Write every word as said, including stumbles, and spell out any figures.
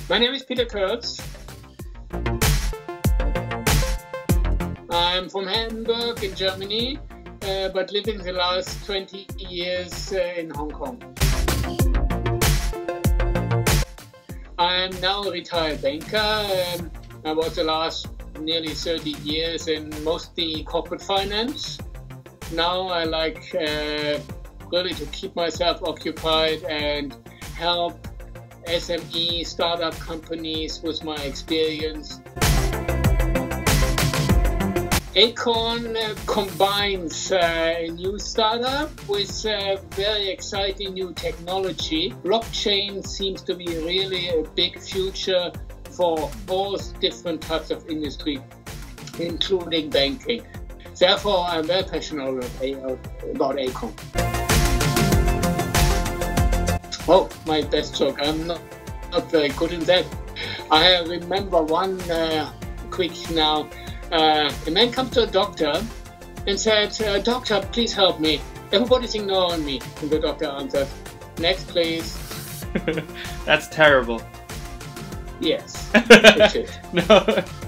My name is Peter Kurtz. I'm from Hamburg in Germany, uh, but living the last twenty years uh, in Hong Kong. I'm now a retired banker. Um, I was the last nearly thirty years in mostly corporate finance. Now I like uh, really to keep myself occupied and help S M E startup companies with my experience. Acorn uh, combines uh, a new startup with uh, very exciting new technology. Blockchain seems to be really a big future for all different types of industry, including banking. Therefore, I'm very passionate about Acorn. Oh, my best joke. I'm not, not very good in that. I remember one uh, quick now. Uh, a man comes to a doctor and said, uh, "Doctor, please help me. Everybody's ignoring me." And the doctor answered, "Next, please." That's terrible. Yes. That's it. No.